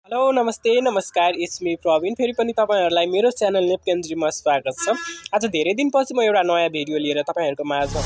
Hello नमस्ते नमस्कार it's me Praveen फेरि पनि तपाईहरुलाई मेरो च्यानल नेपकेन्द्रीमा स्वागत छ। आज धेरै दिनपछि म एउटा नयाँ भिडियो लिएर तपाईहरुको माझमा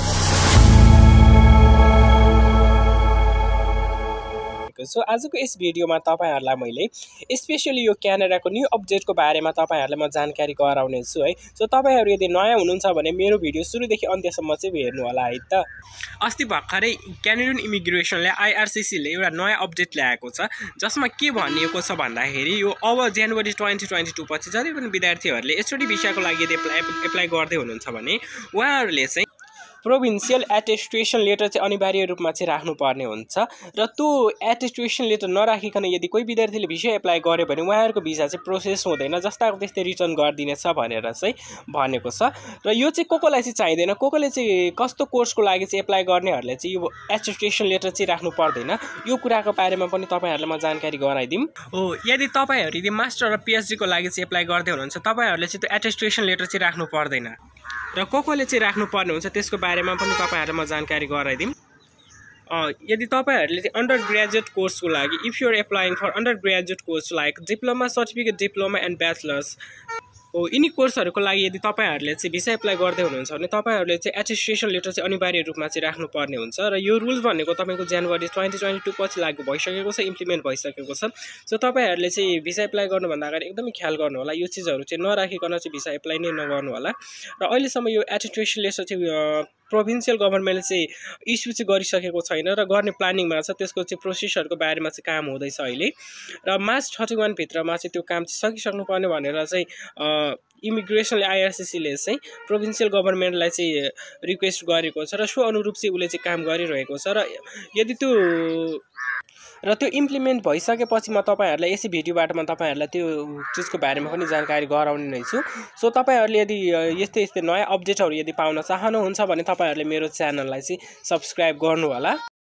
सो आजको यस भिडियोमा तपाईहरुलाई मैले स्पेशली यो क्यानाडाको न्यू अपडेटको बारेमा तपाईहरुलाई म जानकारी गराउने छु है। सो तपाईहरु यदि नयाँ हुनुहुन्छ भने मेरो भिडियो सुरुदेखि अन्त्यसम्म चाहिँ हेर्नु होला है त। अस्ति भर्खरै क्यानाडियन इमिग्रेसनले आईआरसीसीले एउटा नयाँ अपडेट ल्याएको छ, जसमा के भनिएको छ भन्दाखेरि यो अब जनवरी 2022 पछि जति पनि विद्यार्थीहरुले एचओडी भिसाको लागि यदि एप्लाई गर्दै हुनुहुन्छ भने उहाँहरुले चाहिँ प्रोभिन्सियल एटेस्टेसन लेटर चाहिँ अनिवार्य रूपमा चाहिँ राख्नुपर्ने हुन्छ र त्यो एटेस्टेसन लेटर नराखिकन यदि कोही विद्यार्थीले भिसा एप्लाई गर्यो भने उहाँहरुको भिसा चाहिँ प्रोसेस हुँदैन, जस्ताको त्यस्तै रिटर्न गरिदिनेछ भनेर चाहिँ भनेको छ। र यो चाहिँ कोलाई चाहिँ चाहिँदैन, कोले चाहिँ कस्तो कोर्सको लागि चाहिँ एप्लाई गर्नेहरुले चाहिँ यो एटेस्टेसन लेटर चाहिँ राख्नु पर्दैन। यो कुराको बारेमा पनि तपाईहरुलाई म जानकारी गराइदिम। हो, यदि तपाईहरु यदि मास्टर र पीएचडी को लागि चाहिँ एप्लाई गर्दै हुनुहुन्छ तपाईहरुले चाहिँ त्यो एटेस्टेसन लेटर चाहिँ राख्नु पर्दैन र कोले चाहिँ राख्नु पर्ने हुन्छ त्यसको बारेमा पनि तपाईहरुलाई म जानकारी गराइदिम। यदि तपाईहरुले चाहिँ अन्डर ग्रेजुएट कोर्सको लागि if you are applying for undergraduate course like diploma certificate diploma and bachelors हो, यिनी कोर्सहरुको लागि यदि तपाईहरुले चाहिँ भिसा एप्लाई गर्दै हुनुहुन्छ भने तपाईहरुले चाहिँ एटेस्टेसन लेटर चाहिँ अनिवार्य रूपमा चाहिँ राख्नुपर्ने हुन्छ र यो रुल भनेको तपाईको जनवरी 2022 पछि लागू भइसकेको छ, इम्प्लिमेन्ट भइसकेको छ। सो तपाईहरुले चाहिँ भिसा एप्लाई गर्नुभन्दा अगाडि एकदमै ख्याल गर्नु होला, यो चीजहरु चाहिँ नराखिकन चाहिँ भिसा एप्लाई नै नगर्नु होला। र अहिलेसम्म यो एटेस्टेसन लेटर चाहिँ प्रोभिन्सियल गभर्नमेन्टले चाहिँ इस्यु चाहिँ गरिसकेको छैन र गर्ने प्लानिङमा छ। त्यसको चाहिँ प्रोसेसहरुको बारेमा चाहिँ काम हुँदैछ अहिले र मार्च 31 भित्रमा चाहिँ त्यो काम चाहिँ सकिसक्नु पर्ने भनेर चाहिँ इमिग्रेसनले आईआरसीसीले चाहिँ प्रोभिन्सियल गभर्नमेन्टलाई चाहिँ रिक्वेस्ट गरेको छ र सो अनुरूप चाहिँ उले चाहिँ काम गरिरहेको छ। र त्यो इम्प्लिमेन्ट भइसकेपछि म तपाईहरुलाई यसै भिडियोबाट म तपाईहरुलाई त्यो चीजको बारेमा पनि जानकारी गराउने नै छु। सो तपाईहरुले यदि यस्तै नयाँ अपडेटहरु यदि पाउन चाहनुहुन्छ भने तपाईहरुले मेरो च्यानललाई चाहिँ सब्स्क्राइब गर्नु होला।